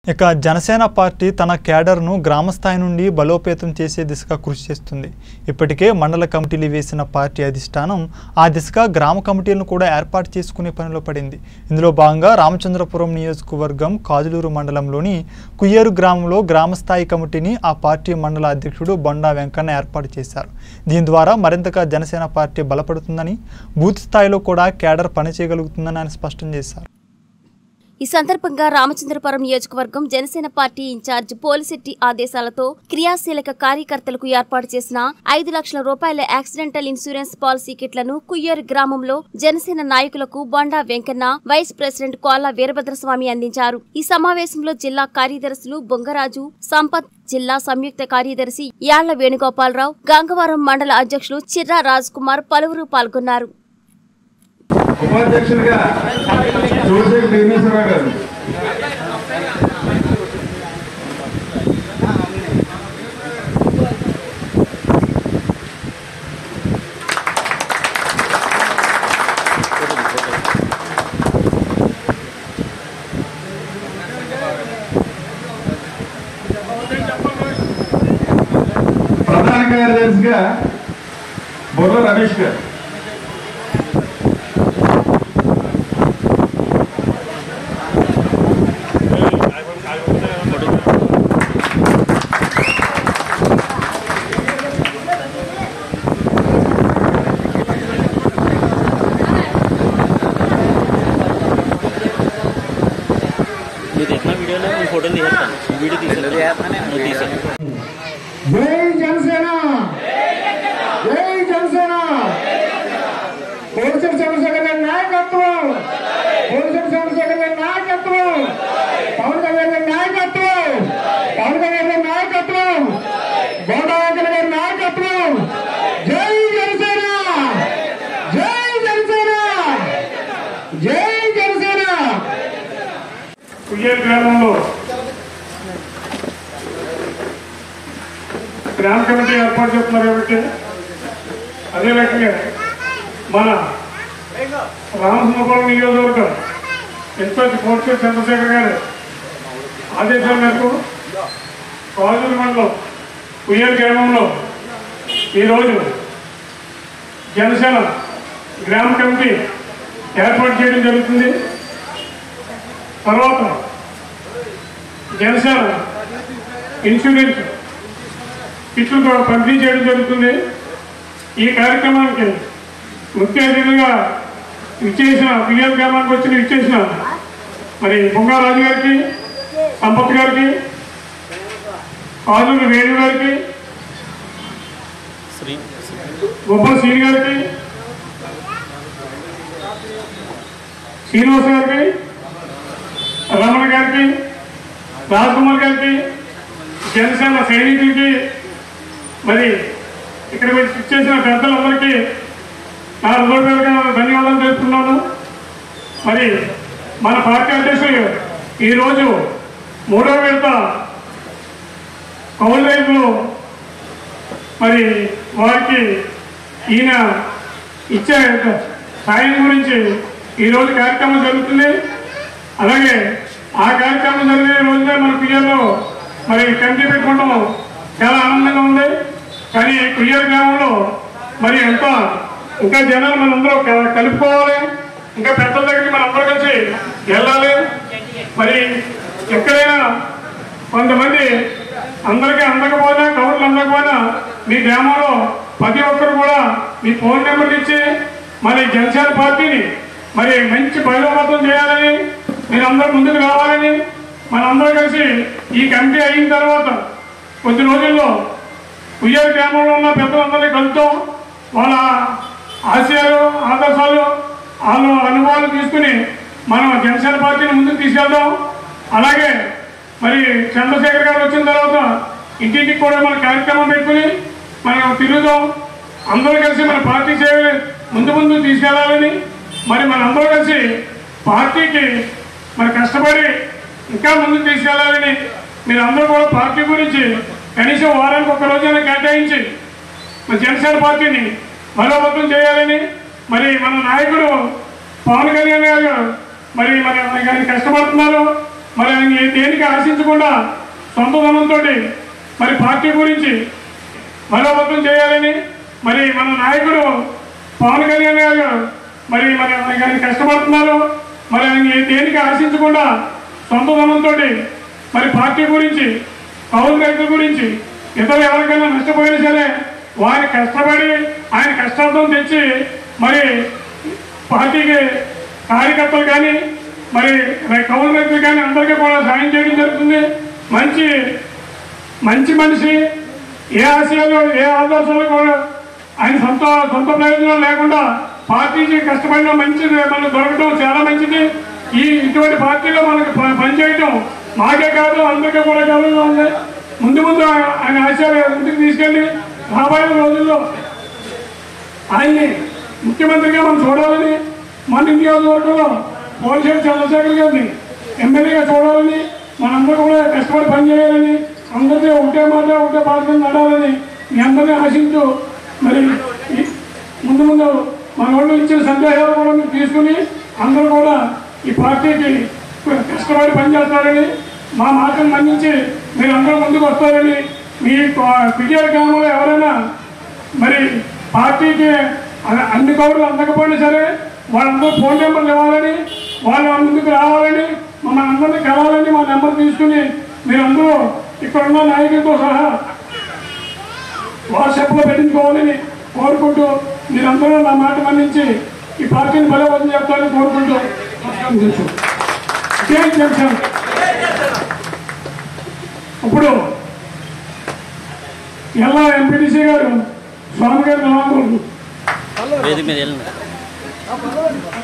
ఇక జనసేన పార్టీ తన క్యాడర్ను గ్రామ స్థాయి నుండి బలోపేతం చేసే దిశగా కృషి చేస్తుంది. ఇప్పటికే మండల కమిటీలు వేసిన పార్టీ అధిష్టానం ఆ దిశగా గ్రామ కమిటీలను కూడా ఏర్పాటు చేసుకునే పనిలో పడింది. ఇందులో భాగంగా రామచంద్రపురం నియోజకవర్గం కాజులూరు మండలంలోని కుయ్యేరు గ్రామంలో గ్రామస్థాయి కమిటీని ఆ పార్టీ మండల అధ్యక్షుడు బొండా వెంకన్న ఏర్పాటు చేశారు. దీని ద్వారా మరింతగా జనసేన పార్టీ బలపడుతుందని, బూత్ స్థాయిలో కూడా క్యాడర్ పనిచేయగలుగుతుందని ఆయన స్పష్టం చేశారు. ఈ సందర్భంగా రామచంద్రపురం నియోజకవర్గం జనసేన పార్టీ ఇన్ఛార్జ్ పోలిశెట్టి ఆదేశాలతో క్రియాశీలక కార్యకర్తలకు ఏర్పాటు చేసిన 5 లక్షల రూపాయల యాక్సిడెంటల్ ఇన్సూరెన్స్ పాలసీ కిట్లను కుయ్యేరు గ్రామంలో జనసేన నాయకులకు బొండా వెంకన్న, వైస్ ప్రెసిడెంట్ కోలా వీరభద్రస్వామి అందించారు. ఈ సమావేశంలో జిల్లా కార్యదర్శులు బొంగరాజు, సంపత్, జిల్లా సంయుక్త కార్యదర్శి యాళ్ల వేణుగోపాలరావు, గంగవరం మండల అధ్యక్షులు చిర్రా రాజ్ కుమార్ పలువురు పాల్గొన్నారు. ఉపాధ్యక్షులుగా జోసెఫ్ భీమేశ్వరరావు గారు, ప్రధాన కార్యదర్శిగా బొర్ర రమేష్ గారు, జై జనసేన, జై జనసేన, పోలీసు చంద్రశేఖర్ గారి నాయకత్వం, పోలీసు చంద్రశేఖర్ గారి నాయకత్వం, పవన్ కళ్యాణ్ గారి నాయకత్వం, పవన్ కళ్యాణ్ గారి నాయకత్వం, బొండా వెంకన్న గారి నాయకత్వం. జై జనసేన, జై జనసేన, జై జనసేన. కుయ్యేరు గ్రామంలో గ్రామ కమిటీ ఏర్పాటు చేస్తున్నారు కాబట్టి అదే రకంగా మన రామచంద్రపురం నియోజకవర్గం ఇన్ఛార్జ్ పోలీసు చంద్రశేఖర్ గారి ఆదేశాల మేరకు కాజులూరు మండలం కుయ్యేరు గ్రామంలో ఈరోజు జనసేన గ్రామ కమిటీ ఏర్పాటు చేయడం జరుగుతుంది. తర్వాత జనసేన ఇన్సూరెన్స్ కిట్లు కూడా పంపిణీ చేయడం జరుగుతుంది. ఈ కార్యక్రమానికి ముఖ్య అతిథులుగా కుయ్యేరు గ్రామానికి విచ్చేసిన మరి బొంగారాజు గారికి, సంపత్ గారికి, కాజూరు వేణు గారికి, గొప్ప శ్రీ గారికి, శ్రీనివాస్ గారికి, రమణ గారికి, రాజ్కుమార్ గారికి, జనసేన సైనికులకి, మరి ఇక్కడ చేసిన పెద్దలందరికీ నా హృదయపూర్వక ధన్యవాదాలు తెలుపుతున్నాను. మరి మన పార్టీ అధ్యక్షులు ఈరోజు 3వ విడత కౌలు రైతులు మరి వారికి ఈయన ఇచ్చే సాయం గురించి ఈరోజు కార్యక్రమం జరుగుతుంది. అలాగే ఆ కార్యక్రమం జరిగే రోజునే మన కుయ్యేరులో మరి కమిటీ పెట్టుకోవడం చాలా ఆనందంగా ఉంది. కానీ కుయ్యేరు గ్రామంలో మరి ఇంకా జనాలు మనందరూ కలుపుకోవాలి, ఇంకా పెద్దల దగ్గరికి మనందరూ కలిసి వెళ్ళాలి. మరి ఎక్కడైనా కొంతమంది అందరికీ అందకపోయినా, కౌరులు అందకపోయినా మీ గ్రామంలో ప్రతి ఒక్కరు కూడా మీ ఫోన్ నెంబర్లు ఇచ్చి మరి జనసేన పార్టీని మరి మంచి బలోపేతం చేయాలని, మీరందరూ ముందుకు రావాలని, మనందరూ కలిసి ఈ కమిటీ అయిన తర్వాత కొద్ది రోజుల్లో కుయ్యేరు గ్రామంలో ఉన్న పెద్దలందరినీ కలుద్దాం. వాళ్ళ ఆశయాలు, ఆదర్శాలు, వాళ్ళ అనుభవాలు తీసుకుని మనం జనసేన పార్టీని ముందుకు తీసుకెళ్దాం. అలాగే మరి చంద్రశేఖర్ గారు వచ్చిన తర్వాత ఇంటింటికి కూడా మన కార్యక్రమం పెట్టుకుని మనం తిరుగుదాం. అందరూ కలిసి మన పార్టీ సేవలు ముందు తీసుకెళ్లాలని, మరి మనందరూ కలిసి పార్టీకి మరి కష్టపడి ఇంకా ముందుకు తీసుకెళ్లాలని, మీరందరూ కూడా పార్టీ గురించి కనీసం వారానికి ఒక రోజైనా కేటాయించి మన జనసేన పార్టీని బలోపేతం చేయాలని, మరి మన నాయకుడు పవన్ కళ్యాణ్ గారు మరి మన కష్టపడుతున్నారు. మరి ఆయన దేనికి ఆశించకుండా సొంత ధనంతో మరి పార్టీ గురించి బలోపేతం చేయాలని మరి మన నాయకుడు పవన్ కళ్యాణ్ గారు మరి ఆయన కష్టపడుతున్నారు. మరి ఆయన దేనికి ఆశించకుండా సొంత ధనంతో మరి పార్టీ గురించి కౌలు రైతుల గురించి ఇతరులు ఎవరికైనా నష్టపోయినా సరే వారి కష్టపడి ఆయన కష్టార్థం తెచ్చి మరి పార్టీకి కార్యకర్తలు కానీ మరి కౌలు రైతులు కానీ అందరికీ కూడా సాయం చేయడం జరుగుతుంది. మంచి మనిషి, ఏ ఆశయాలు ఏ ఆదర్శాలు కూడా ఆయన సొంత ప్రయోజనం లేకుండా పార్టీకి కష్టపడిన మంచిది మనకు దొరకడం చాలా మంచిది. ఇటువంటి పార్టీలో మనకు పనిచేయటం మాకే కాదు అందరికీ కూడా గౌరవంగా ఉంది. ముందు ఆయన ఆశయాలు ముందుకు తీసుకెళ్ళి రాబోయే రోజుల్లో ఆయన్ని ముఖ్యమంత్రిగా మనం చూడాలని, మన నియోజకవర్గంలో పోలిశెట్టి చంద్రశేఖర్ గారిని ఎమ్మెల్యేగా చూడాలని, మనందరూ కూడా కష్టపడి పనిచేయాలని, అందరికీ ఒకటే మాట ఒకటే పార్టీ నడాలని మీ అందరినీ ఆశించు మరి ముందు మన వాళ్ళు ఇచ్చిన సందేహాలు కూడా మీరు తీసుకుని అందరూ కూడా ఈ పార్టీకి కష్టపడి పనిచేస్తారని, మా మాటను మన్నించి మీరు అందరూ ముందుకు వస్తారని, మీ పిటిఆర్ గ్రామంలో ఎవరైనా మరి పార్టీకి అన్ని కౌరులు అందకపోయినా సరే వాళ్ళందరూ ఫోన్ నెంబర్లు ఇవ్వాలని, వాళ్ళు ముందుకు రావాలని, మమ్మల్ని అందరినీ కలవాలని మా నెంబర్ తీసుకుని మీరందరూ ఇక్కడున్న నాయకులతో సహా వాట్సాప్లో పెట్టించుకోవాలని కోరుకుంటూ మీరందరూ నా మాట మన్నించి ఈ పార్టీని బలోపేతం చేస్తారని కోరుకుంటూ ఇప్పుడు ఎలా ఎంపీటీసీ గారు స్వామి గారు